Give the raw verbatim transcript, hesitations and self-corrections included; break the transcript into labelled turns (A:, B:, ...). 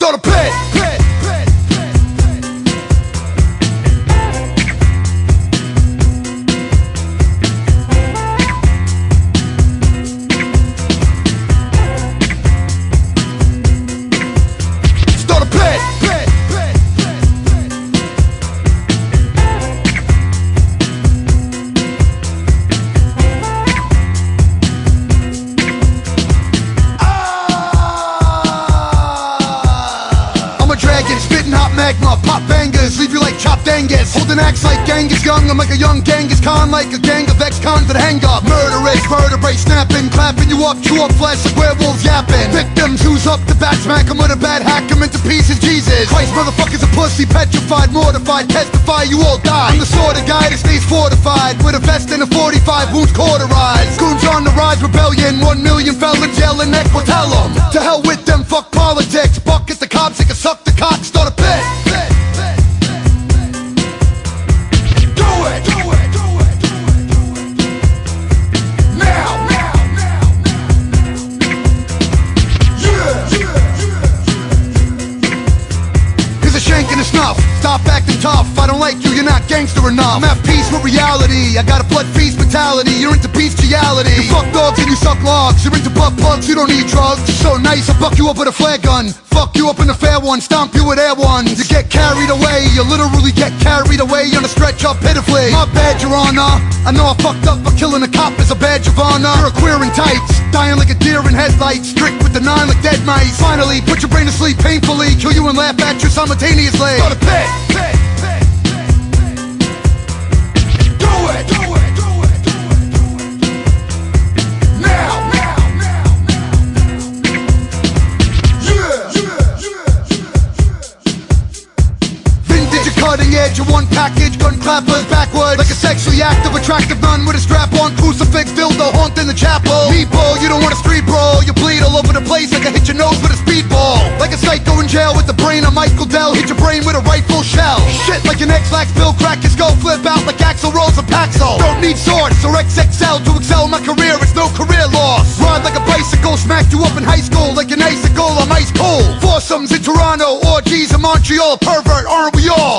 A: Start a pit, pit, pit, pit, pit. Start a pit, pit, pit, pit, pit. Dragon, spitting hot magma, pop bangers, leave you like chopped Angus. Holding axe like Genghis young, I'm like a young Genghis Khan, like a gang of ex-cons that hang up. Murderous, vertebrae snapping, clapping you up, chew up flesh like werewolves yapping. Victims, who's up to bat, smack 'em with a bat, hack 'em into pieces, Jesus Christ, motherfuckers a pussy, petrified, mortified, testify, you all die. I'm the sort of guy that stays fortified, with a vest and a forty-five, wounds cauterized. Goons on the rise, rebellion, one million felons yelling, echo, tell 'em. To hell with them, fuck politics, buck at the cops, they can suck the cock, start a pit. Pit, pit, pit, pit. Do it, do it, do it, do it, do it. Now, now, now, now, now. Yeah, yeah, yeah, yeah. Here's a shank and a snuff. Stop acting tough. I don't like you, you're not gangster enough. I'm at peace with reality. I got a blood feast mentality. You're into bestiality. You fuck dogs and you suck logs. You're into butt plugs, you don't need drugs. You're so nice, I'll buck you up with a flare gun. Fuck you up in a fair one, stomp you with air ones. You get carried away, you literally get carried away on a stretch up pitifully. My bad, Your Honor. I know I fucked up, but killing a cop is a badge of honor. You're a queer in tights, dying like a deer in headlights. Strict with the nine like dead mice. Finally, put your brain to sleep painfully. Kill you and laugh at you simultaneously. Start a pit, pit, pit, pit, pit. Do it, do it, do it, do it, do it. Now, now, now, now, now. Yeah, yeah, yeah, yeah, yeah. Vintage, cutting edge, a one package, gun clappers backwards. Like a sexually active, attractive nun with a strap on, crucifix, dildo, haunt in the chapel. Meatball, you don't want a street brawl. You bleed all over the place like I hit your nose with a speedball. Like a psycho in jail with the brain of Michael Dell. Hit your brain with a rifle shell. Shit like an X-Lax bill, crack your skull, flip out like Axl Rose or Paxil. Don't need swords or X X L to excel in my career, it's no career loss. Ride like a bicycle, smacked you up in high school like an icicle, I'm ice cold. Foursomes in Toronto, orgies in Montreal, pervert, aren't we all?